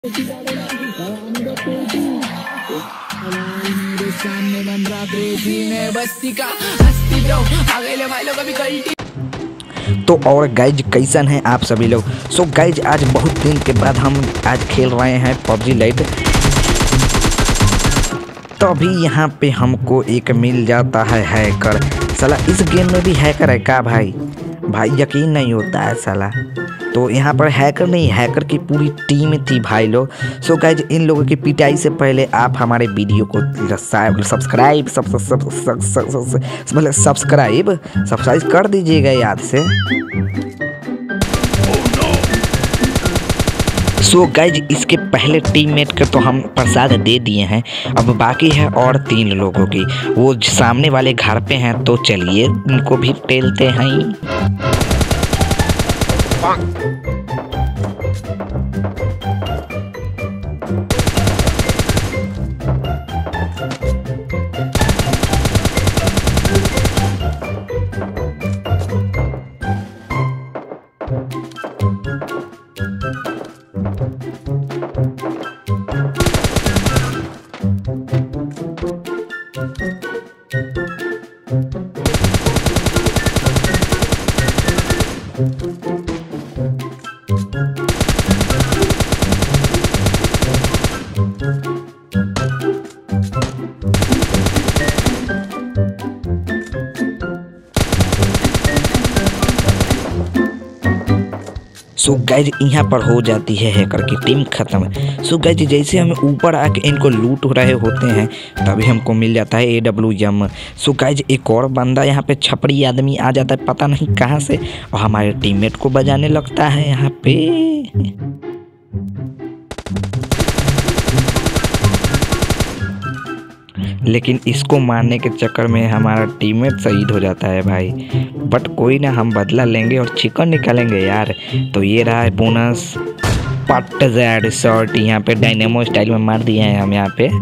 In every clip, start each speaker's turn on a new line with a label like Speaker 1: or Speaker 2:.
Speaker 1: तो और गाइज कैसन हैं आप सभी लोग। सो गाइज आज बहुत दिन के बाद हम आज खेल रहे हैं पबजी लाइट। तो अभी यहाँ पे हमको एक मिल जाता है हैकर। साला इस गेम में भी हैकर है का भाई यकीन नहीं होता है साला। तो यहाँ पर हैकर नहीं, हैकर की पूरी टीम थी भाई लोग। सो गाइज इन लोगों की पिटाई से पहले आप हमारे वीडियो को सब्सक्राइब कर दीजिएगा याद से। सो गाइज इसके पहले टीममेट के तो हम प्रसाद दे दिए हैं, अब बाकी है और 3 लोगों की। वो सामने वाले घर पे हैं, तो चलिए उनको भी टेलते हैं। सो गाइज यहाँ पर हो जाती है हैकर की टीम खत्म। सो गाइज जैसे हम ऊपर आके इनको लूट रहे होते हैं तभी हमको मिल जाता है AWM। सो गाइज एक और बंदा यहाँ पे छपरी आदमी आ जाता है पता नहीं कहाँ से, और हमारे टीममेट को बजाने लगता है यहाँ पे। लेकिन इसको मारने के चक्कर में हमारा टीममेट शहीद हो जाता है भाई। बट कोई ना, हम बदला लेंगे और चिकन निकालेंगे यार। तो ये रहा है बोनस पट ज़ेड शॉट, यहाँ पे डायनेमो स्टाइल में मार दिए हैं हम यहाँ पे।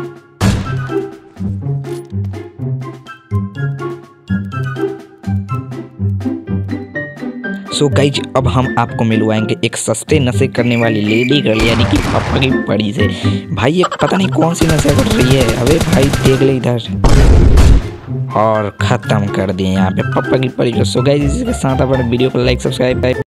Speaker 1: सो गाइज अब हम आपको मिलवाएंगे एक सस्ते नशे करने वाली लेडी गर्ल यानी कि पापा की पड़ी से। भाई ये पता नहीं कौन सी नशा कर रही है। अबे भाई देख ले इधर, और ख़त्म कर दिए यहाँ पे पापा की पड़ी को। सो गाइज इसके साथ अपने वीडियो को लाइक सब्सक्राइब